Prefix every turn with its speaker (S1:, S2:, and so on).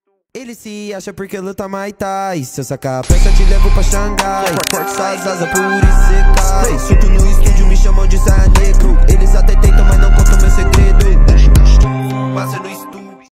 S1: Ele se acha porque luta Muay Thai. Se eu sacar a peça te levo pra Xangai. Corta suas asas por isso cê cai.